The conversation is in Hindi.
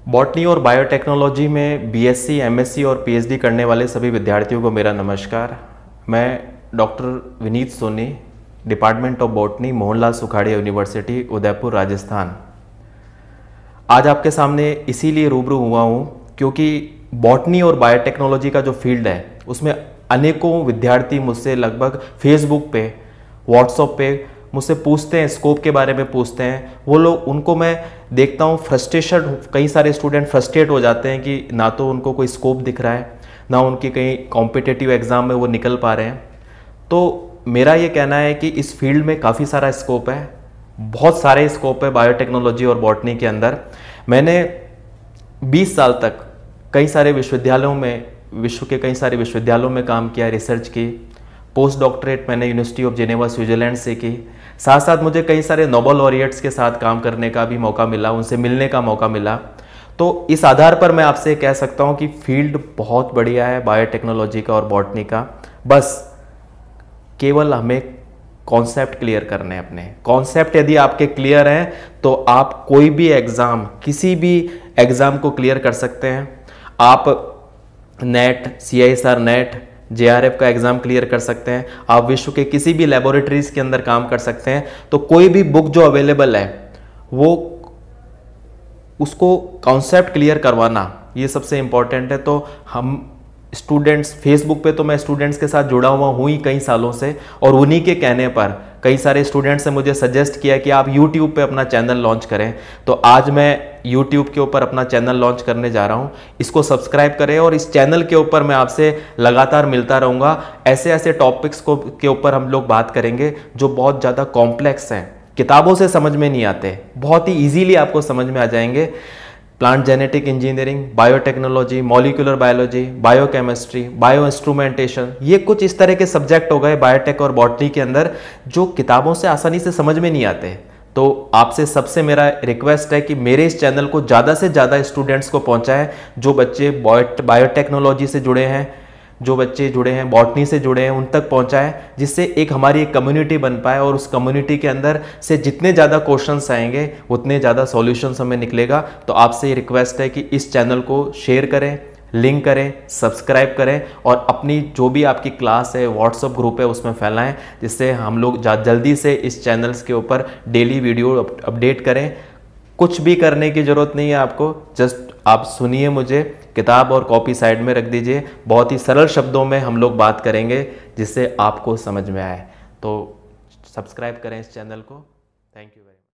बॉटनी और बायोटेक्नोलॉजी में बीएससी, एमएससी और पीएचडी करने वाले सभी विद्यार्थियों को मेरा नमस्कार। मैं doctor Vineet Soni, department of botany, Mohanlal Sukhadia university, Udaipur, Rajasthan. आज आपके सामने इसीलिए रूबरू हुआ हूँ क्योंकि बॉटनी और बायोटेक्नोलॉजी का जो फील्ड है उसमें अनेकों विद्यार्थी मुझसे लगभग फेसबुक पे, व्हाट्सएप पे मुझसे पूछते हैं, स्कोप के बारे में पूछते हैं। वो लोग, उनको मैं देखता हूँ फ्रस्ट्रेशन, कई सारे स्टूडेंट फ्रस्ट्रेट हो जाते हैं कि ना तो उनको कोई स्कोप दिख रहा है, ना उनकी कहीं कॉम्पिटिटिव एग्ज़ाम में वो निकल पा रहे हैं। तो मेरा ये कहना है कि इस फील्ड में काफ़ी सारा स्कोप है, बहुत सारे स्कोप है बायोटेक्नोलॉजी और बॉटनी के अंदर। मैंने 20 साल तक कई सारे विश्वविद्यालयों में, विश्व के कई सारे विश्वविद्यालयों में काम किया, रिसर्च की। पोस्ट डॉक्टरेट मैंने यूनिवर्सिटी ऑफ जेनेवा, स्विट्जरलैंड से की। साथ साथ मुझे कई सारे नोबेल लॉरिएट्स के साथ काम करने का भी मौका मिला, उनसे मिलने का मौका मिला। तो इस आधार पर मैं आपसे कह सकता हूँ कि फील्ड बहुत बढ़िया है बायोटेक्नोलॉजी का और बॉटनी का। बस केवल हमें कॉन्सेप्ट क्लियर करने हैं। अपने कॉन्सेप्ट यदि आपके क्लियर हैं तो आप कोई भी एग्ज़ाम, किसी भी एग्ज़ाम को क्लियर कर सकते हैं। आप नेट, CISR नेट, JRF का एग्ज़ाम क्लियर कर सकते हैं। आप विश्व के किसी भी लेबोरेटरीज के अंदर काम कर सकते हैं। तो कोई भी बुक जो अवेलेबल है वो, उसको कॉन्सेप्ट क्लियर करवाना ये सबसे इम्पॉर्टेंट है। तो हम स्टूडेंट्स, फेसबुक पे तो मैं स्टूडेंट्स के साथ जुड़ा हुआ हूँ ही कई सालों से, और उन्हीं के कहने पर कई सारे स्टूडेंट्स ने मुझे सजेस्ट किया कि आप YouTube पे अपना चैनल लॉन्च करें। तो आज मैं YouTube के ऊपर अपना चैनल लॉन्च करने जा रहा हूँ। इसको सब्सक्राइब करें और इस चैनल के ऊपर मैं आपसे लगातार मिलता रहूँगा। ऐसे ऐसे टॉपिक्स को के ऊपर हम लोग बात करेंगे जो बहुत ज़्यादा कॉम्प्लेक्स हैं, किताबों से समझ में नहीं आते, बहुत ही ईजीली आपको समझ में आ जाएंगे। Plant genetic engineering, biotechnology, molecular biology, biochemistry, bio instrumentation, ये कुछ इस तरह के सब्जेक्ट हो गए बायोटेक और बॉटनी के अंदर जो किताबों से आसानी से समझ में नहीं आते। तो आपसे सबसे मेरा रिक्वेस्ट है कि मेरे इस चैनल को ज़्यादा से ज़्यादा स्टूडेंट्स को पहुंचाएं। जो बच्चे बायोटेक्नोलॉजी से जुड़े हैं, जो बच्चे जुड़े हैं बॉटनी से जुड़े हैं, उन तक पहुंचाएं, जिससे हमारी एक कम्युनिटी बन पाए और उस कम्युनिटी के अंदर से जितने ज़्यादा क्वेश्चंस आएंगे उतने ज़्यादा सॉल्यूशंस हमें निकलेगा। तो आपसे ये रिक्वेस्ट है कि इस चैनल को शेयर करें, लिंक करें, सब्सक्राइब करें और अपनी जो भी आपकी क्लास है, व्हाट्सएप ग्रुप है, उसमें फैलाएं, जिससे हम लोग जल्दी से इस चैनल्स के ऊपर डेली वीडियो अपडेट करें। कुछ भी करने की ज़रूरत नहीं है आपको, जस्ट आप सुनिए मुझे, किताब और कॉपी साइड में रख दीजिए। बहुत ही सरल शब्दों में हम लोग बात करेंगे जिससे आपको समझ में आए। तो सब्सक्राइब करें इस चैनल को। Thank you.